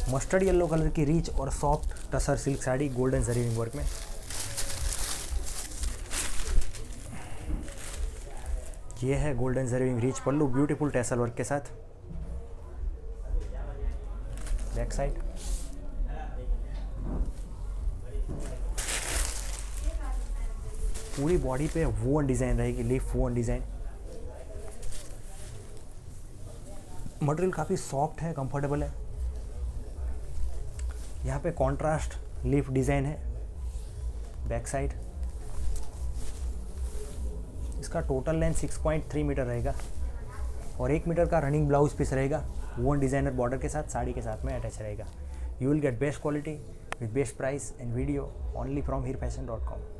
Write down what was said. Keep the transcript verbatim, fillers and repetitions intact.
Mustard yellow colour की rich और soft tussar silk sari golden zari ring work में। ये है golden zari ring rich pallu beautiful tassel work के साथ। बैक साइड पूरी बॉडी पे वूवन डिज़ाइन रहेगी, लीफ वूवन डिज़ाइन। मटेरियल काफ़ी सॉफ्ट है, कंफर्टेबल है। यहाँ पे कॉन्ट्रास्ट लीफ डिज़ाइन है। बैक साइड इसका total length six point three metre रहेगा और एक मीटर का रनिंग ब्लाउज पीस रहेगा। वूवन डिज़ाइनर बॉर्डर के साथ साड़ी के साथ में अटैच रहेगा। You will get best quality with best price and video only from Heer fashion dot com.